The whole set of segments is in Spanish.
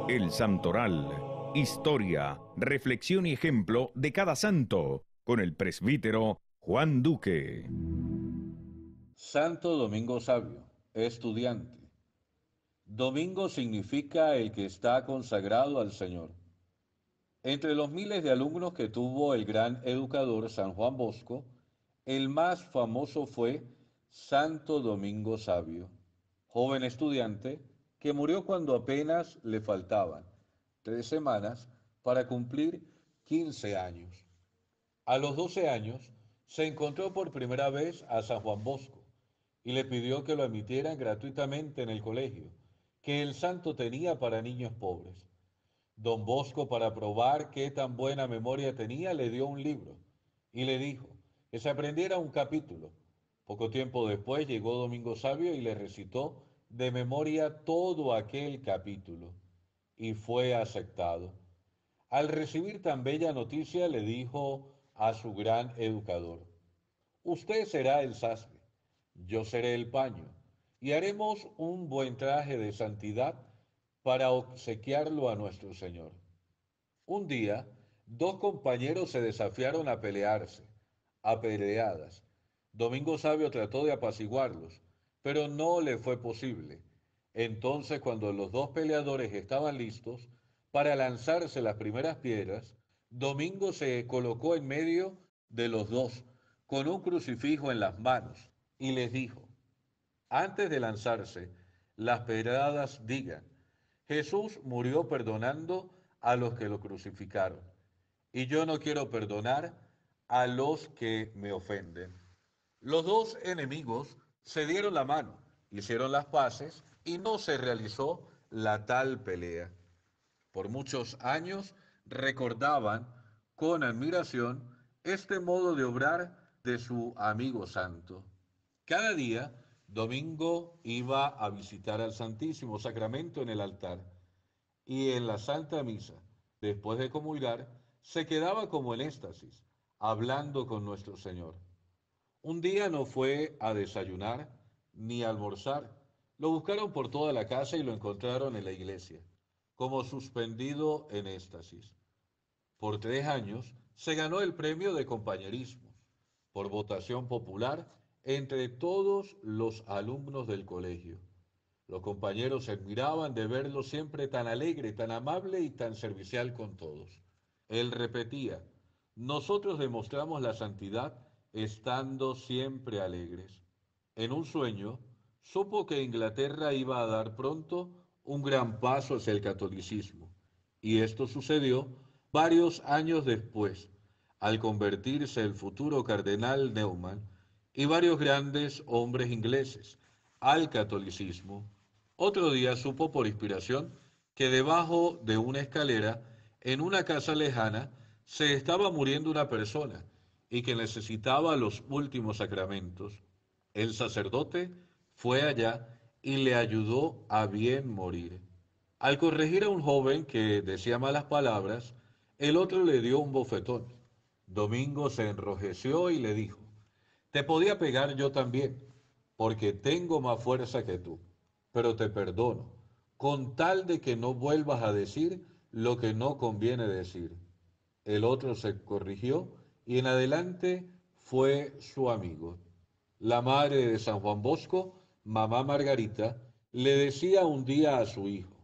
El Santoral. Historia, reflexión y ejemplo de cada santo, con el presbítero Juan Duque. Santo Domingo Sabio, estudiante. Domingo significa el que está consagrado al Señor. Entre los miles de alumnos que tuvo el gran educador San Juan Bosco, el más famoso fue Santo Domingo Sabio, joven estudiante que murió cuando apenas le faltaban 3 semanas para cumplir 15 años. A los 12 años se encontró por primera vez a San Juan Bosco y le pidió que lo admitieran gratuitamente en el colegio que el santo tenía para niños pobres. Don Bosco, para probar qué tan buena memoria tenía, le dio un libro y le dijo que se aprendiera un capítulo. Poco tiempo después llegó Domingo Sabio y le recitó de memoria todo aquel capítulo y fue aceptado. Al recibir tan bella noticia, le dijo a su gran educador: Usted será el sastre, yo seré el paño, y haremos un buen traje de santidad para obsequiarlo a nuestro Señor. Un día, dos compañeros se desafiaron a pelearse, a peleadas. Domingo Sabio trató de apaciguarlos, pero no le fue posible. Entonces, cuando los dos peleadores estaban listos para lanzarse las primeras piedras, Domingo se colocó en medio de los dos, con un crucifijo en las manos, y les dijo: antes de lanzarse, las pedradas digan: Jesús murió perdonando a los que lo crucificaron, y yo no quiero perdonar a los que me ofenden. Los dos enemigos se dieron la mano, hicieron las paces y no se realizó la tal pelea. Por muchos años recordaban con admiración este modo de obrar de su amigo santo. Cada día, Domingo iba a visitar al Santísimo Sacramento en el altar y en la Santa Misa, después de comulgar, se quedaba como en éxtasis, hablando con nuestro Señor. Un día no fue a desayunar ni a almorzar. Lo buscaron por toda la casa y lo encontraron en la iglesia, como suspendido en éxtasis. Por 3 años se ganó el premio de compañerismo, por votación popular, entre todos los alumnos del colegio. Los compañeros se admiraban de verlo siempre tan alegre, tan amable y tan servicial con todos. Él repetía: nosotros demostramos la santidad estando siempre alegres. En un sueño, supo que Inglaterra iba a dar pronto un gran paso hacia el catolicismo, y esto sucedió varios años después, al convertirse el futuro cardenal Neumann y varios grandes hombres ingleses al catolicismo. Otro día supo por inspiración que debajo de una escalera, en una casa lejana, se estaba muriendo una persona y que necesitaba los últimos sacramentos. El sacerdote fue allá y le ayudó a bien morir. Al corregir a un joven que decía malas palabras, el otro le dio un bofetón. Domingo se enrojeció y le dijo: te podía pegar yo también, porque tengo más fuerza que tú, pero te perdono, con tal de que no vuelvas a decir lo que no conviene decir. El otro se corrigió y en adelante fue su amigo. La madre de San Juan Bosco, mamá Margarita, le decía un día a su hijo: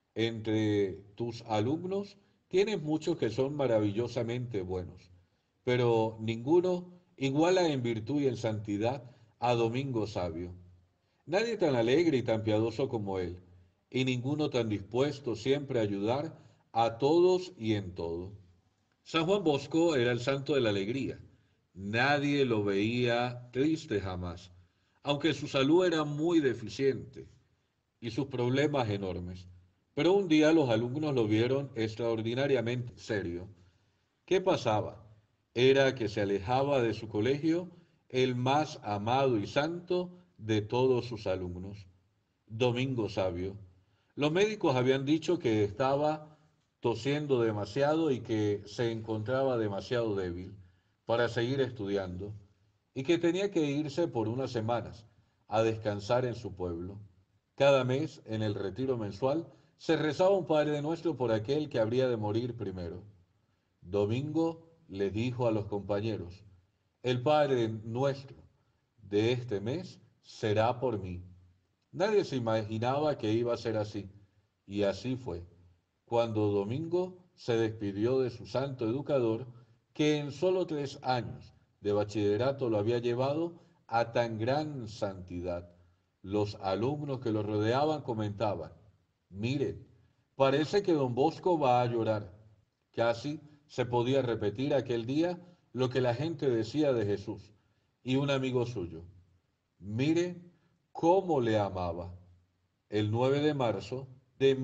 entre tus alumnos tienes muchos que son maravillosamente buenos, pero ninguno iguala en virtud y en santidad a Domingo Sabio. Nadie tan alegre y tan piadoso como él, y ninguno tan dispuesto siempre a ayudar a todos y en todo. San Juan Bosco era el santo de la alegría. Nadie lo veía triste jamás, aunque su salud era muy deficiente y sus problemas enormes. Pero un día los alumnos lo vieron extraordinariamente serio. ¿Qué pasaba? Era que se alejaba de su colegio el más amado y santo de todos sus alumnos, Domingo Sabio. Los médicos habían dicho que estaba tosiendo demasiado y que se encontraba demasiado débil para seguir estudiando y que tenía que irse por unas semanas a descansar en su pueblo. Cada mes, en el retiro mensual, se rezaba un Padre Nuestro por aquel que habría de morir primero. Domingo le dijo a los compañeros, el Padre Nuestro de este mes será por mí. Nadie se imaginaba que iba a ser así, y así fue. Cuando Domingo se despidió de su santo educador, que en solo 3 años de bachillerato lo había llevado a tan gran santidad, los alumnos que lo rodeaban comentaban, miren, parece que don Bosco va a llorar. Casi se podía repetir aquel día lo que la gente decía de Jesús y un amigo suyo. Mire cómo le amaba. El 9 de marzo de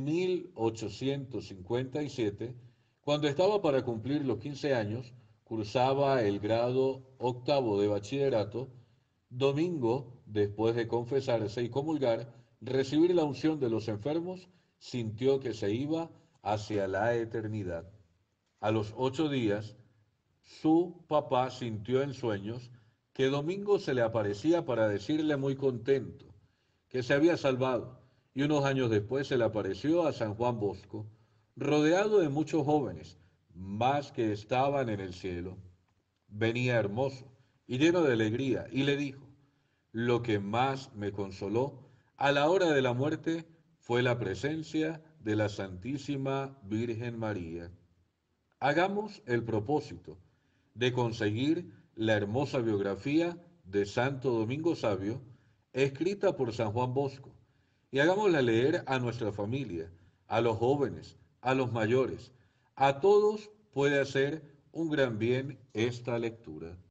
1857, cuando estaba para cumplir los 15 años, cursaba el grado octavo de bachillerato, Domingo, después de confesarse y comulgar, recibir la unción de los enfermos, sintió que se iba hacia la eternidad. A los 8 días, su papá sintió en sueños que Domingo se le aparecía para decirle muy contento que se había salvado, y unos años después se le apareció a San Juan Bosco, rodeado de muchos jóvenes, más que estaban en el cielo. Venía hermoso y lleno de alegría, y le dijo, lo que más me consoló a la hora de la muerte fue la presencia de la Santísima Virgen María. Hagamos el propósito de conseguir la hermosa biografía de Santo Domingo Sabio, escrita por San Juan Bosco, y hagámosla leer a nuestra familia, a los jóvenes, a los mayores. A todos puede hacer un gran bien esta lectura.